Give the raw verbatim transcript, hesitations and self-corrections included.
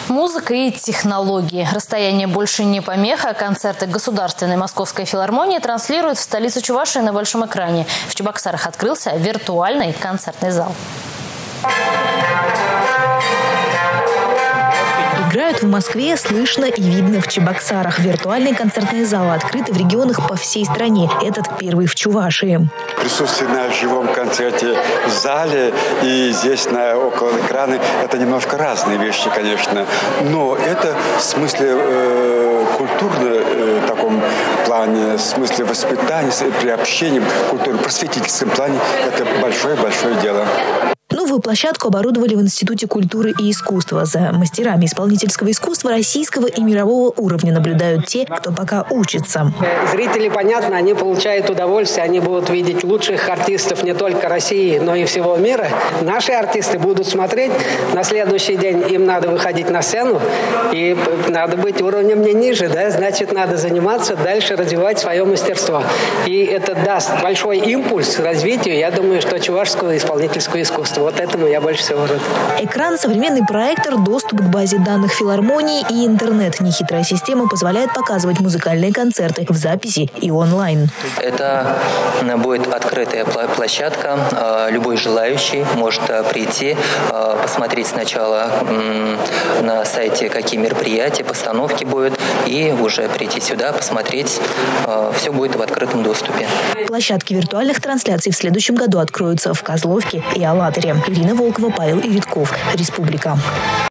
Музыка и технологии. Расстояние больше не помеха. Концерты Государственной Московской филармонии транслируют в столицу Чувашии на большом экране. В Чебоксарах открылся виртуальный концертный зал. Играют в Москве, слышно и видно в Чебоксарах. Виртуальные концертные залы открыты в регионах по всей стране. Этот первый в Чувашии. Присутствие на живом концерте в зале и здесь на около экрана – это немножко разные вещи, конечно. Но это в смысле э, культурно э, таком плане, в смысле воспитания, приобщения, культурно-просветительском плане – это большое-большое дело. Новую площадку оборудовали в Институте культуры и искусства. За мастерами исполнительского искусства российского и мирового уровня наблюдают те, кто пока учится. Зрители, понятно, они получают удовольствие, они будут видеть лучших артистов не только России, но и всего мира. Наши артисты будут смотреть, на следующий день им надо выходить на сцену, и надо быть уровнем не ниже, да? Значит, надо заниматься, дальше развивать свое мастерство. И это даст большой импульс развитию, я думаю, что чувашского исполнительского искусства. Вот этому я больше всего рад. Экран, современный проектор, доступ к базе данных филармонии и интернет. Нехитрая система позволяет показывать музыкальные концерты в записи и онлайн. Это будет открытая площадка. Любой желающий может прийти, посмотреть сначала на сайте, какие мероприятия, постановки будут, и уже прийти сюда, посмотреть. Все будет в открытом доступе. Площадки виртуальных трансляций в следующем году откроются в Козловке и Алатыре. Ирина Волкова, Павел Иритков. Республика.